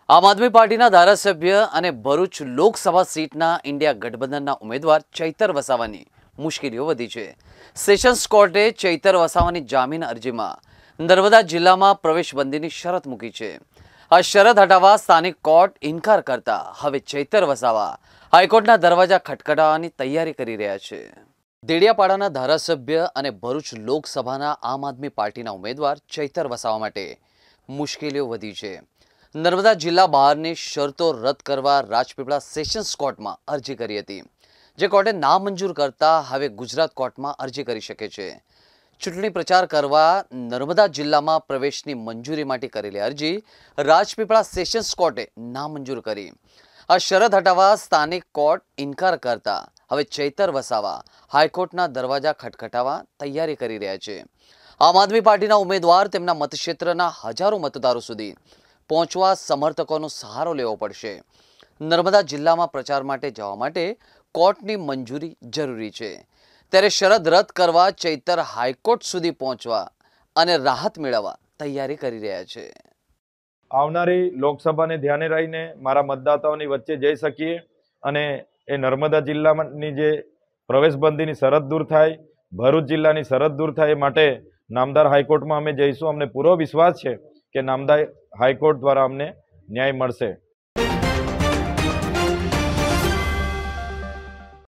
આમ આદમી પાર્ટીના ધારાસભ્ય અને ભરૂચ લોકસભા સીટના ઇન્ડિયા ગઠબંધનના ઉમેદવાર ચૈતર વસાવાની મુશ્કેલીઓ વધી છે। સેશન્સ કોર્ટે ચૈતર વસાવાની જામીન અરજીમાં નર્મદા જિલ્લામાં પ્રવેશબંધીની શરત મૂકી છે। આ શરત હટાવવા સ્થાનિક કોર્ટ ઇનકાર કરતા હવે ચૈતર વસાવા હાઈકોર્ટના દરવાજા ખટખટાવવાની તૈયારી કરી રહ્યા છે। દેડિયાપાડાના ધારાસભ્ય અને ભરૂચ લોકસભાના આમ આદમી પાર્ટીના ઉમેદવાર ચૈતર વસાવા માટે મુશ્કેલીઓ વધી છે। નર્મદા જિલ્લા બહારની શરતો રદ કરવા રાજપીપળા સેશન્સ કોર્ટમાં અરજી કરી હતી, જે કોર્ટે નામંજૂર કરતા હવે ગુજરાત કોર્ટમાં અરજી કરી શકે છે। ચૂંટણી પ્રચાર કરવા નર્મદા જિલ્લામાં પ્રવેશની મંજૂરી માટે કરેલી અરજી રાજપીપળા સેશન્સ કોર્ટે નામંજૂર કરી। આ શરત હટાવવા સ્થાનિક કોર્ટ ઇનકાર કરતા હવે ચૈતર વસાવા હાઈકોર્ટના દરવાજા ખટખટાવવા તૈયારી કરી રહ્યા છે। આમ આદમી પાર્ટીના ઉમેદવાર તેમના મતક્ષેત્રના હજારો મતદારો સુધી પહોંચવા સમર્થકોનો સહારો લેવો પડશે। નર્મદા જિલ્લામાં પ્રચાર માટે જવા માટે કોર્ટની મંજૂરી જરૂરી છે, ત્યારે શરત રદ કરવા ચૈતર હાઈકોર્ટ સુધી પહોંચવા અને રાહત મેળવવા તૈયારી કરી રહ્યા છે। આવનારી લોકસભાને ધ્યાને રહીને મારા મતદાતાઓની વચ્ચે જઈ શકીએ અને એ નર્મદા જિલ્લાની જે પ્રવેશબંધીની શરત દૂર થાય, ભરૂચ જિલ્લાની શરત દૂર થાય એ માટે નામદાર હાઈકોર્ટમાં અમે જઈશું। અમને પૂરો વિશ્વાસ છે કે નામદાર હાઈકોર્ટ દ્વારા અમને ન્યાય મળશે।